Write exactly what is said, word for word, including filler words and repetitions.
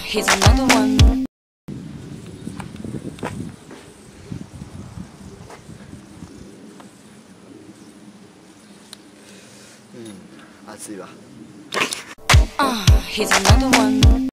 here's another one. 음, 暑いわ。 Uh, here's another one.